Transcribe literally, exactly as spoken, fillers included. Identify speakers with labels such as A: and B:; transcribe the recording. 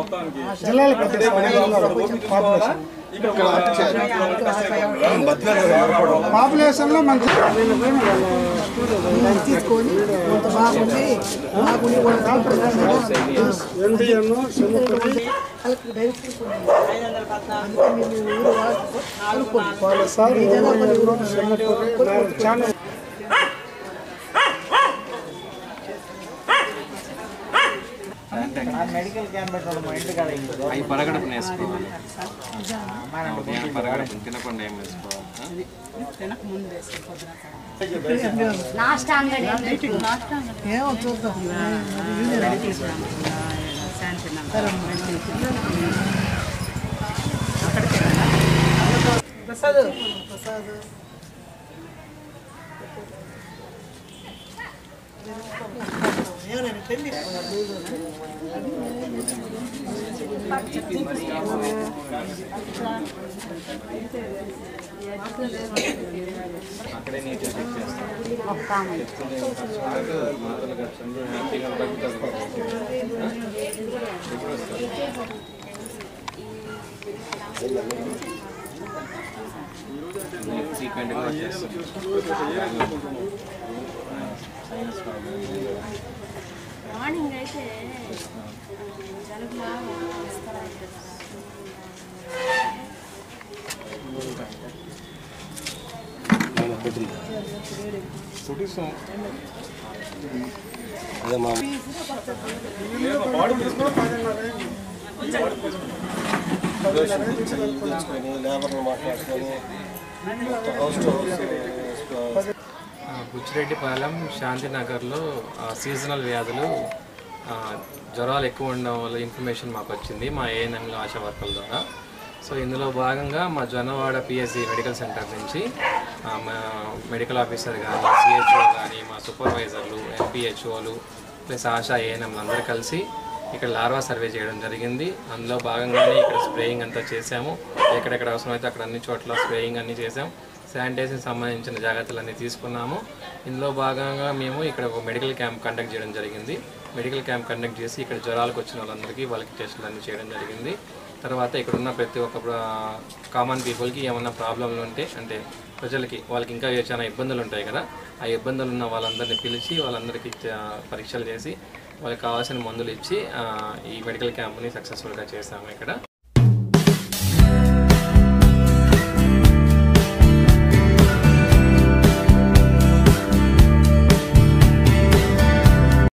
A: Population లో మంచి తీసుకొని కొంత బాగుంది
B: మెడికల్ క్యాంప్ పెట్టడం మా ఇంటి కాడ
C: అవి పరగడపు వేసుకోవాలి. పరగడపు తినకుండా ఏం వేసుకోవాలి.
A: ఏమో చూద్దాం. ప్రసాద్ ప్రసాద్
C: అక్కడే నీట్గా చెక్ చేస్తాం. ఫ్రీక్వెంట్గా వచ్చేస్తాం.
D: మార్నింగ్ అయితే జలుబులా
C: అదే మా లేబర్లు మాట్లాడుకొని బుచ్చిరెడ్డిపాలెం శాంతినగర్లో సీజనల్ వ్యాధులు జ్వరాలు ఎక్కువ ఉండడం వల్ల ఇన్ఫర్మేషన్ మాకు వచ్చింది మా ఏఎన్ఎంలో ఆశా వర్కర్ల ద్వారా. సో ఇందులో భాగంగా మా జొన్నవాడ పిఎస్సి మెడికల్ సెంటర్ నుంచి మా మెడికల్ ఆఫీసర్ కానీ సిహెచ్ఓ కానీ మా సూపర్వైజర్లు ఎంపీహెచ్ఓలు ప్లస్ ఆశా ఏఎన్ఎంలు అందరూ కలిసి ఇక్కడ లార్వా సర్వే చేయడం జరిగింది. అందులో భాగంగానే ఇక్కడ స్ప్రేయింగ్ అంతా చేసాము. ఎక్కడెక్కడ అవసరమైతే అక్కడ అన్ని చోట్ల స్ప్రేయింగ్ అన్నీ చేసాము. శానిటైజేషన్ సంబంధించిన జాగ్రత్తలన్నీ తీసుకున్నాము. ఇందులో భాగంగా మేము ఇక్కడ ఒక మెడికల్ క్యాంప్ కండక్ట్ చేయడం జరిగింది. మెడికల్ క్యాంప్ కండక్ట్ చేసి ఇక్కడ జ్వరాలకు వచ్చిన వాళ్ళందరికీ వాళ్ళకి టెస్టులు అన్నీ చేయడం జరిగింది. తర్వాత ఇక్కడ ఉన్న ప్రతి ఒక్క కామన్ పీపుల్కి ఏమన్నా ప్రాబ్లంలు ఉంటే అంటే ప్రజలకి వాళ్ళకి ఇంకా చాలా ఇబ్బందులు ఉంటాయి కదా, ఆ ఇబ్బందులు ఉన్న వాళ్ళందరినీ పిలిచి వాళ్ళందరికీ పరీక్షలు చేసి వాళ్ళకి కావాల్సిన మందులు ఇచ్చి ఈ మెడికల్ క్యాంప్ని సక్సెస్ఫుల్గా చేసాము ఇక్కడ.